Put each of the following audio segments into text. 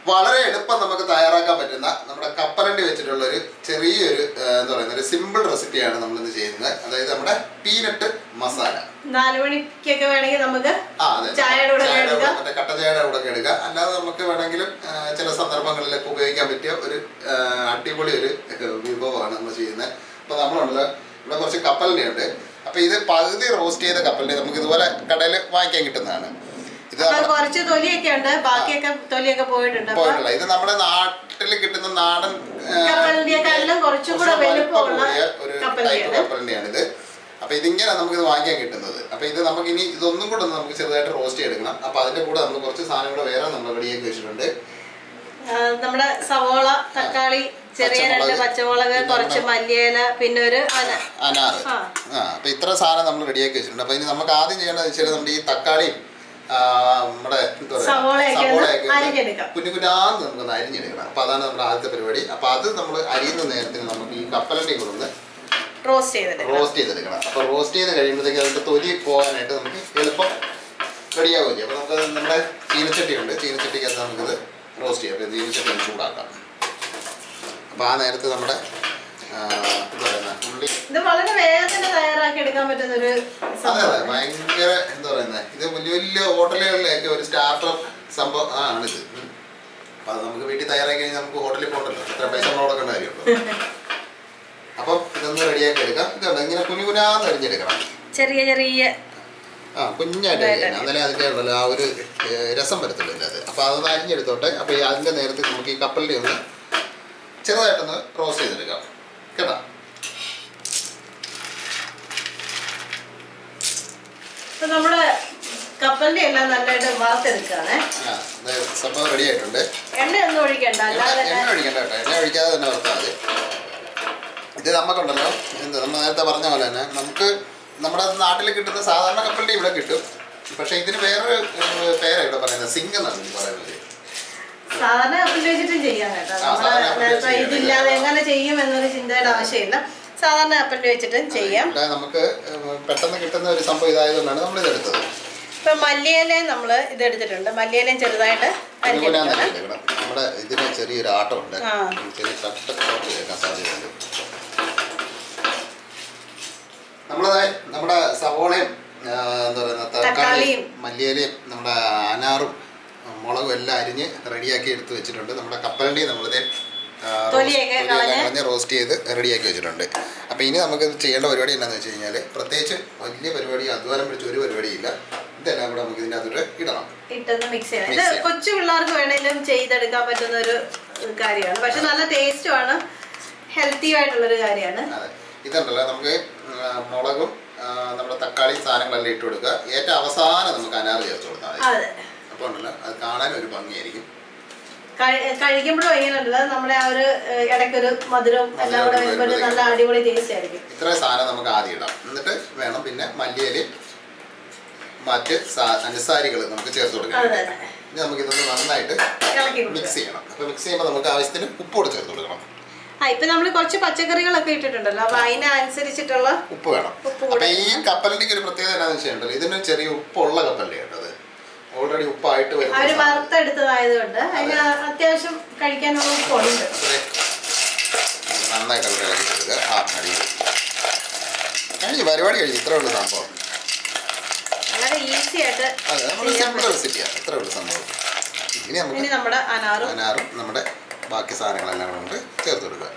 വളരെ എളുപ്പം നമുക്ക് തയ്യാറാക്കാൻ പറ്റുന്ന നമ്മുടെ കപ്പലണ്ടി വെച്ചിട്ടുള്ള ഒരു ചെറിയൊരു എന്താ പറയുക ഒരു സിമ്പിൾ റെസിപ്പിയാണ് നമ്മൾ ഇന്ന് ചെയ്യുന്നത്. അതായത് നമ്മുടെ പീനട്ട് മസാല. 4 മണിക്കൊക്കെ വേണമെങ്കിൽ നമുക്ക് മറ്റേ കട്ട ചായയുടെ കൂടെ ഒക്കെ എടുക്കാം. അല്ലാതെ നമുക്ക് വേണമെങ്കിലും ചില സന്ദർഭങ്ങളിലൊക്കെ ഉപയോഗിക്കാൻ പറ്റിയ ഒരു അടിപൊളി ഒരു വിഭവമാണ് നമ്മൾ ചെയ്യുന്നത്. അപ്പോൾ നമ്മളുണ്ടല്ലോ ഇവിടെ കുറച്ച് കപ്പലണ്ടി ഉണ്ട്. അപ്പോൾ ഇത് പകുതി റോസ്റ്റ് ചെയ്ത കപ്പലണ്ടി നമുക്ക് ഇതുപോലെ കടയിൽ വാങ്ങിക്കാൻ കിട്ടുന്നതാണ്. കുറച്ച് തൊലിയൊക്കെ ഉണ്ട്, ബാക്കിയൊക്കെ തൊലിയൊക്കെ പോയിട്ടുണ്ട്. ഇത് നമ്മുടെ നാട്ടിൽ കിട്ടുന്ന നാടൻ കുറച്ചുകൂടെ വലുപ്പമുള്ള ഒരു ടൈപ്പ് കപ്പലണ്ടിയാണിത്. അപ്പൊ ഇതിങ്ങനെ നമുക്ക് ഇത് വാങ്ങിക്കാൻ കിട്ടുന്നത്. അപ്പൊ ഇത് നമുക്ക് ഇനി ഇതൊന്നും കൂടെ നമുക്ക് ചെറുതായിട്ട് റോസ്റ്റ് ചെയ്തെടുക്കണം. അപ്പൊ അതിന്റെ കൂടെ നമ്മൾ കുറച്ച് സാധനങ്ങൾ വേറെ നമ്മൾ റെഡിയാക്കി വെച്ചിട്ടുണ്ട്. നമ്മുടെ സവോള, തക്കാളി, ചെറിയ 2 പച്ചമുളക്, കുറച്ച് മല്ലിയില, പിന്നെ ഒരു അനാറ്. അപ്പൊ ഇത്ര സാധനം നമ്മൾ റെഡിയാക്കി വെച്ചിട്ടുണ്ട്. അപ്പൊ ഇനി നമുക്ക് ആദ്യം ചെയ്യേണ്ടത് വെച്ചാൽ നമ്മുടെ ഈ തക്കാളിയും നമ്മുടെ കുഞ്ഞുകുഞ്ഞാന്ന് നമുക്കൊന്ന് അരിഞ്ഞെടുക്കണം. അപ്പൊ അതാണ് നമ്മുടെ ആദ്യത്തെ പരിപാടി. അപ്പൊ അത് നമ്മൾ അരിയുന്ന നേരത്തിന് നമുക്ക് ഈ കപ്പലണ്ടി കൂടെ ഒന്ന് റോസ്റ്റ് ചെയ്തെടുക്കണം. അപ്പൊ റോസ്റ്റ് ചെയ്ത് കഴിയുമ്പോഴത്തേക്ക് അതിന്റെ തൊലി പോകാനായിട്ട് നമുക്ക് എളുപ്പം റെഡിയാവുകയും ചെയ്യും. അപ്പൊ നമുക്ക് നമ്മുടെ ചീനച്ചട്ടി ഉണ്ട്, ചീനച്ചട്ടിക്കകത്ത് നമുക്കിത് റോസ്റ്റ് ചെയ്യാം. അപ്പൊ ചീനച്ചട്ടി ചൂടാക്കാം. അപ്പൊ ആ നേരത്ത് നമ്മുടെ ഇത് വളരെ വേഗത്തിൽ തയ്യാറാക്കി എടുക്കാൻ പറ്റുന്ന ഒരു ഭയങ്കര എന്താ പറയുന്നത്, ഇത് വലിയ വലിയ ഹോട്ടലുകളിലേക്ക് ഒരു സ്റ്റാർട്ടർ സംഭവം ആണിത്. അപ്പൊ അത് നമുക്ക് വീട്ടിൽ തയ്യാറാക്കി കഴിഞ്ഞാൽ നമുക്ക് ഹോട്ടലിൽ പോകണ്ടല്ലോ, എത്ര പൈസ നമ്മൾ കൊടുക്കേണ്ട കാര്യമുള്ളൂ. അപ്പം ഇതൊന്ന് റെഡിയാക്കി എടുക്കാം. ഇതുണ്ട് ഇങ്ങനെ കുഞ്ഞുകുഞ്ഞാന്ന് അരിഞ്ഞെടുക്കണം, ചെറിയ ചെറിയ കുഞ്ഞായിട്ട് അരിയണം. എന്നാലേ അതിൻ്റെ ഉണ്ടല്ലോ ആ ഒരു രസം വരത്തുള്ളൂ അത്. അപ്പൊ അതൊന്ന് അരിഞ്ഞെടുത്തോട്ടെ. അപ്പൊ അതിന്റെ നേരത്തെ നമുക്ക് ഈ കപ്പലിൻ്റെ ഒന്ന് ചെറുതായിട്ടൊന്ന് റോസ്റ്റ് ചെയ്തെടുക്കാം കേട്ടോ. നമ്മള് കപ്പലിന്റെ എല്ലാം നല്ലതായിട്ട് വറുത്തെടുക്കാണ്. സംഭവം റെഡി ആയിട്ടുണ്ട്. എണ്ണയൊന്നും ഒഴിക്കണ്ട, എണ്ണ ഒഴിക്കണ്ട കേട്ടോ, എണ്ണ ഒഴിക്കാതെ തന്നെ വറുത്താൽ മതി. ഇത് നമുക്കുണ്ടല്ലോ എന്ത് നമ്മൾ നേരത്തെ പറഞ്ഞ പോലെ തന്നെ നമുക്ക് നമ്മുടെ നാട്ടിൽ കിട്ടുന്ന സാധാരണ കപ്പലിന്റെ ഇവിടെ കിട്ടും. പക്ഷെ ഇതിന് വേറൊരു പേരാണ് ഇവിടെ പറയുന്നത്, സിംഗ് എന്നാണ് പറയുന്നത്. സാധാരണ കപ്പലിൽ വെച്ചിട്ടും ചെയ്യാം കേട്ടോ. ഇതില്ലാതെ എങ്ങനെ ചെയ്യും എന്നൊരു ചിന്തയുടെ ആവശ്യമില്ല. സാധാരണ കപ്പലിൽ വെച്ചിട്ടും ചെയ്യാം. നമുക്ക് പെട്ടെന്ന് കിട്ടുന്ന ഒരു സംഭവം ഇതായതുകൊണ്ടാണ് നമ്മൾ ഇതെടുത്തത്. ഇപ്പൊ മല്ലിയിലയും നമ്മൾ ഇതെടുത്തിട്ടുണ്ട്. മല്ലിയിലയും ചെറുതായിട്ട് നമ്മുടെ ഇതിന് ചെറിയൊരു ആട്ടമുണ്ട്, ചെറിയ കേൾക്കാൻ സാധ്യതയുണ്ട്. നമ്മുടെ സവോളയും എന്താ പറയുക തക്കാളിയും മല്ലിയിലയും നമ്മുടെ അനാറും മുളകും എല്ലാം അരിഞ്ഞ് റെഡിയാക്കി എടുത്ത് വെച്ചിട്ടുണ്ട്. നമ്മുടെ കപ്പലണ്ടി നമ്മളിത് റോസ്റ്റ് ചെയ്ത് റെഡിയാക്കി വെച്ചിട്ടുണ്ട്. അപ്പോൾ ഇനി നമുക്ക് ചെയ്യേണ്ട പരിപാടി എന്താണെന്ന് വെച്ച് കഴിഞ്ഞാൽ പ്രത്യേകിച്ച് വലിയ പരിപാടി, അധ്വാനം പിടിച്ച ഒരു പരിപാടിയില്ല. ഇതെല്ലാം കൂടെ നമുക്ക് ഇതിൻ്റെ അകത്തോട്ട് ഇടണം, ഇട്ടൊന്ന് മിക്സ് ചെയ്യണം. ഇത് കൊച്ചു പിള്ളേർക്ക് വേണമെങ്കിലും ചെയ്തെടുക്കാൻ പറ്റുന്ന ഒരു കാര്യമാണ്. പക്ഷെ നല്ല ടേസ്റ്റുമാണ്, ഹെൽത്തി ആയിട്ടുള്ളൊരു കാര്യമാണ്. അതെ, ഇതുണ്ടല്ലോ നമുക്ക് മുളകും നമ്മുടെ തക്കാളി സാധനങ്ങളെല്ലാം ഇട്ട് കൊടുക്കുക. ഏറ്റവും അവസാനം നമുക്ക് അനാറ് ചേർത്ത് കൊടുത്താൽ മതി. അപ്പോൾ ഉണ്ടല്ലോ അത് കാണാൻ ഒരു ഭംഗിയായിരിക്കും. കഴിക്കുമ്പോഴും എങ്ങനെയുണ്ടല്ലോ നമ്മുടെ ആ ഒരു ഇടയ്ക്കൊരു മധുരവും എല്ലാം കൂടെ വരുമ്പോൾ നല്ല അടിപൊളി ടേസ്റ്റ് ആയിരിക്കും. ഇത്രയും സാധനം നമുക്ക് ആദ്യം ഇടാം. എന്നിട്ട് വേണം പിന്നെ മല്ലിയിലയും മറ്റ് അനുസാരികൾ നമുക്ക് ചേർത്ത് കൊടുക്കാം. ഇനി നമുക്ക് ഇതൊന്ന് നന്നായിട്ട് മിക്സ് ചെയ്യണം. അപ്പോൾ മിക്സ് ചെയ്യുമ്പോൾ നമുക്ക് ആവശ്യത്തിന് ഉപ്പോട് ചേർത്ത് കൊടുക്കണം. ഇപ്പൊ നമ്മള് കുറച്ച് പച്ചക്കറികളൊക്കെ ഇട്ടിട്ടുണ്ടല്ലോ, അപ്പൊ അതിനനുസരിച്ചിട്ടുള്ള ഉപ്പ് വേണം. അപ്പൊ ഈ കപ്പലണ്ടിക്ക് ഒരു പ്രത്യേകത എന്താണെന്ന് വെച്ചിട്ടുണ്ടല്ലോ, ഇതിന് ചെറിയ ഉപ്പുള്ള കപ്പലണ്ടി കേട്ടോ. അത് ഓൾറെഡി ഉപ്പായിട്ട് അവര് വറുത്തെടുത്തതായതുകൊണ്ട് അതിന് അത്യാവശ്യം കഴിക്കാനുള്ള ഉപ്പുണ്ട്. നന്നായിട്ട് അവിടെ ഇളക്കി കൊടുക്കുക. കഴിഞ്ഞു പരിപാടി കഴിഞ്ഞു. ഇത്രേ ഉള്ളൂ സംഭവം. വളരെ ഈസി ആയിട്ട് അതെ, നമ്മുടെ സിമ്പിൾ റെസിപ്പിയാണ്. ഇത്രേ ഉള്ളൂ സംഭവം. ഇനി നമുക്ക് നമ്മുടെ അനാറും നമ്മുടെ ബാക്കി സാധനങ്ങളെല്ലാം കൊണ്ട് ചേർത്ത് കൊടുക്കുക.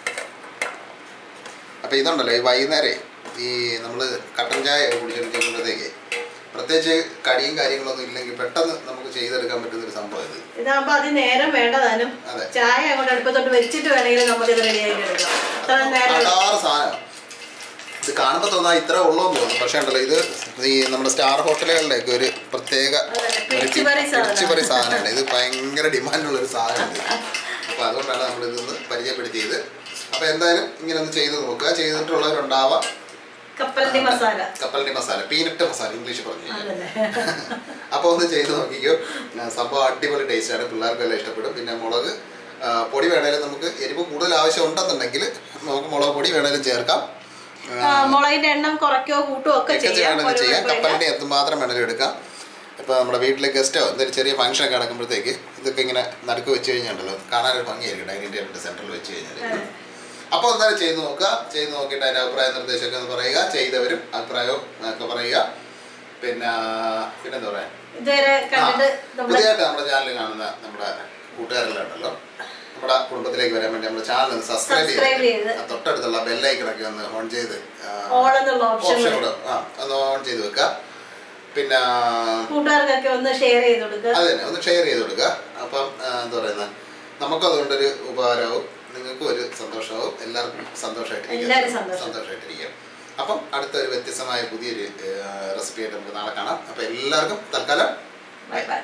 അപ്പോൾ ഇതുണ്ടല്ലോ ഈ വൈകുന്നേരം ഈ നമ്മൾ കട്ടൻ ചായ കുടിച്ചെടുക്കുമ്പോഴത്തേക്ക് പ്രത്യേകിച്ച് കടിയും കാര്യങ്ങളൊന്നും ഇല്ലെങ്കിൽ പെട്ടെന്ന് നമുക്ക് ചെയ്തെടുക്കാൻ പറ്റുന്ന ഒരു സംഭവം ഇത്. ഇതാകുമ്പോൾ അത് നേരം വേണ്ടതാനും ചായ അങ്ങോട്ട് അടുപ്പത്തോട്ട് വെച്ചിട്ട് വേണമെങ്കിൽ നമുക്ക് ഇത് റെഡിയാക്കി എടുക്കാം. സാധനം ഇത് കാണുമ്പോൾ തോന്നാ ഇത്ര ഉള്ളൂന്ന് തോന്നും. പക്ഷേ ഉണ്ടല്ലോ ഇത് ഈ നമ്മുടെ സ്റ്റാർ ഹോട്ടലുകളിലേക്ക് ഒരു പ്രത്യേക പിടിച്ചുപറി സാധനമാണ്. ഇത് ഭയങ്കര ഡിമാൻഡുള്ളൊരു സാധനമാണ്. അപ്പോൾ അതുകൊണ്ടാണ് നമ്മൾ ഇതൊന്ന് പരിചയപ്പെടുത്തിയത്. അപ്പോൾ എന്തായാലും ഇങ്ങനെ ഒന്ന് ചെയ്ത് നോക്കുക. ചെയ്തിട്ടുള്ളവരുണ്ടാവാം. കപ്പലണ്ടി മസാല, പീനട്ട് മസാല ഇംഗ്ലീഷ് പറഞ്ഞു. അപ്പോൾ ഒന്ന് ചെയ്ത് നോക്കിക്കോ. സംഭവം അടിപൊളി ടേസ്റ്റാണ്, പിള്ളേർക്കെല്ലാം ഇഷ്ടപ്പെടും. പിന്നെ മുളക് പൊടി വേണേലും നമുക്ക് എരിവ് കൂടുതൽ ആവശ്യം ഉണ്ടെന്നുണ്ടെങ്കിൽ നമുക്ക് മുളക് പൊടി വേണേലും ചേർക്കാം. മുളകിന്റെ എണ്ണം കുറയ്ക്കോ കൂട്ടോ ഒക്കെ ചെയ്യാം. കപ്പലണ്ടി എന്തുമാത്രം വേണേലും എടുക്കാം. ഇപ്പോൾ നമ്മുടെ വീട്ടിലെ ഗസ്റ്റോ എന്തൊരു ചെറിയ ഫംഗ്ഷനൊക്കെ നടക്കുമ്പോഴത്തേക്ക് ഇതൊക്കെ ഇങ്ങനെ നടുക്ക് വെച്ച് കഴിഞ്ഞാൽ കാണാനൊരു ഭംഗിയായിരിക്കും ഡൈനിങ് ടേബിളിൻ്റെ സെൻറ്ററിൽ വെച്ച് കഴിഞ്ഞാൽ. അപ്പോൾ എന്തായാലും ചെയ്ത് നോക്കുക. ചെയ്ത് നോക്കിയിട്ട് അതിൻ്റെ അഭിപ്രായ നിർദ്ദേശമൊക്കെ ഒന്ന് പറയുക. ചെയ്തവരും അഭിപ്രായവും ഒക്കെ പറയുക. പിന്നെന്താ പറയാ, പുതിയതായിട്ട് നമ്മുടെ ചാനൽ കാണുന്ന നമ്മുടെ കൂട്ടുകാരെല്ലാം ഉണ്ടല്ലോ, നമ്മുടെ കുടുംബത്തിലേക്ക് വരാൻ വേണ്ടി നമ്മുടെ ചാനൽ സബ്സ്ക്രൈബ് ചെയ്ത് തൊട്ടടുത്തുള്ള ബെല്ലൈക്കണൊക്കെ ഒന്ന് ഓൺ ചെയ്ത് ഓപ്ഷൻ കൂടെ ഒന്ന് ഓൺ ചെയ്ത് വെക്കുക. പിന്നെ കൂട്ടുകാർക്കൊക്കെ ഒന്ന് ഷെയർ ചെയ്ത് കൊടുക്കുക. അതെ, ഒന്ന് ഷെയർ ചെയ്ത് കൊടുക്കുക. അപ്പം എന്താ പറയുന്നത്, നമുക്കതുകൊണ്ടൊരു ഉപകാരവും നിങ്ങൾക്കും ഒരു സന്തോഷവും എല്ലാവർക്കും സന്തോഷമായിട്ടിരിക്കും. അപ്പം അടുത്തൊരു വ്യത്യസ്തമായ പുതിയൊരു റെസിപ്പി ആയിട്ട് നമുക്ക് നാളെ കാണാം. അപ്പം എല്ലാവർക്കും തൽക്കാലം bye bye.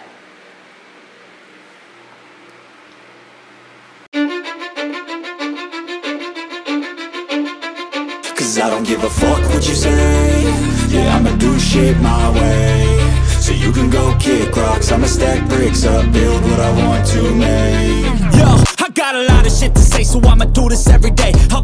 Cause I don't give a fuck what you say. Yeah, I'ma do shit my way. So you can go kick rocks, I'ma stack bricks up, build what I want to make. Yo, I got a lot of shit to say, so I'ma do this every day.